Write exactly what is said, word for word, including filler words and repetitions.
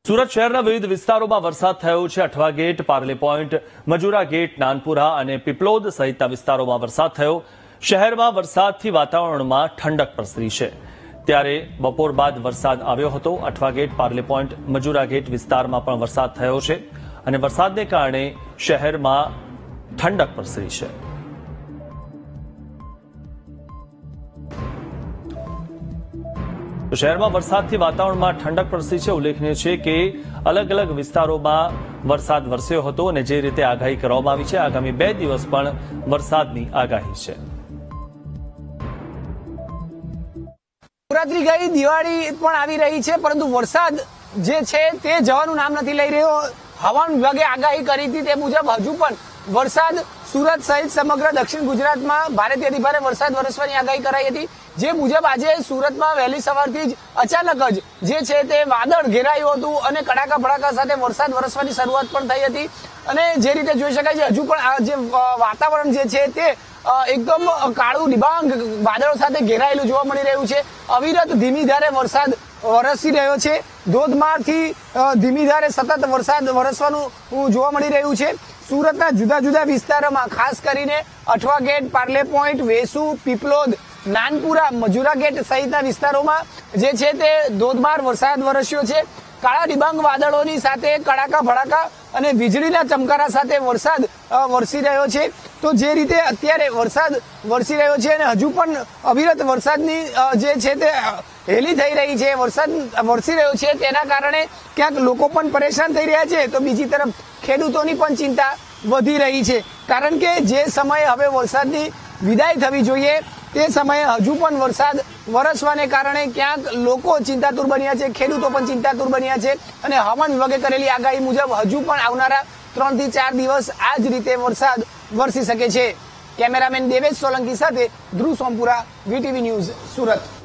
સુરત શહેરના વિવિધ વિસ્તારોમાં વરસાદ થયો છે। Athwa gate, Parle point, Majura gate, Nanpura અને પીપલોદ સહિતના વિસ્તારોમાં વરસાદ થયો। શહેરમાં વરસાદથી વાતાવરણમાં ઠંડક પ્રસરી છે। ત્યારે બપોર બાદ વરસાદ આવ્યો હતો। Athwa gate, Parle point, Majura gate વિસ્તારમાં પણ વરસાદ થયો છે અને વરસાદને કારણે શહેરમાં ઠંડક પ્રસરી છે। શહેરમાં વરસાદથી વાતાવરણમાં ઠંડક પ્રસરી છે। ઉલ્લેખનીય છે કે અલગ અલગ વિસ્તારોમાં વરસાદ વરસ્યો હતો અને જે રીતે આગાહી કરવામાં આવી છે, આગામી બે દિવસ પણ વરસાદની આગાહી છે। નવરાત્રી ગઈ, દિવાળી પણ આવી રહી છે, પરંતુ વરસાદ જે છે તે જવાનું નામ નથી લઈ રહ્યો। હવામાન વિભાગે આગાહી કરી હતી તે મુજબ હજુ પણ વરસાદ સુરત સહિત સમગ્ર દક્ષિણ ગુજરાતમાં ભારેથી અતિભારે વરસાદ વરસવાની આગાહી કરાઈ હતી। જે મુજબ આજે સુરતમાં વહેલી સવારથી જ અચાનક જ જે છે તે વાદળ ઘેરાયું હતું અને કડાકા ભડાકા સાથે વરસાદ વરસવાની શરૂઆત પણ થઈ હતી। અને જે રીતે જોઈ શકાય છે, હજુ પણ આ જે વાતાવરણ જે છે તે એકદમ કાળું ડિબાંગ વાદળો સાથે ઘેરાયેલું જોવા મળી રહ્યું છે। અવિરત ધીમી ધારે વરસાદ વરસી રહ્યો છે। ધોધમારથી ધીમી ધારે સતત વરસાદ વરસવાનું જોવા મળી રહ્યું છે। સુરતના જુદા જુદા વિસ્તારોમાં ખાસ કરીને Athwa gate, Parle point, Vesu, Piplod, Nanpura, Majura gate સહિતના વિસ્તારોમાં જે છે તે ધોધમાર વરસાદ વરસ્યો છે। કાળા ડિબાંગ વાદળોની સાથે કડાકા ભડાકા અને વીજળીના ચમકારા સાથે વરસાદ વરસી રહ્યો છે। તો જે રીતે અત્યારે વરસાદ વરસી રહ્યો છે અને હજુ પણ અવિરત વરસાદની જે છે તે હેલી થઈ રહી છે, વરસાદ વરસી રહ્યો છે, તેના કારણે ક્યાંક લોકો પણ પરેશાન થઈ રહ્યા છે, તો બીજી તરફ ખેડૂતોની પણ ચિંતા વધી રહી છે। કારણ કે જે સમયે હવે વરસાદની વિદાય થવી જોઈએ તે સમયે હજુ પણ વરસાદ વરસવાને કારણે ક્યાંક લોકો ચિંતાતુર બન્યા છે, ખેડૂતો પણ ચિંતાતુર બન્યા છે અને હવામાન વિભાગે કરેલી આગાહી મુજબ હજુ પણ આવનારા ત્રણ થી ચાર દિવસ આ જ રીતે વરસાદ વરસી શકે છે। કેમેરામેન દેવેશ સોલંકી સાથે ધ્રુવ સોમપુરા, વીટીવી ન્યૂઝ, સુરત।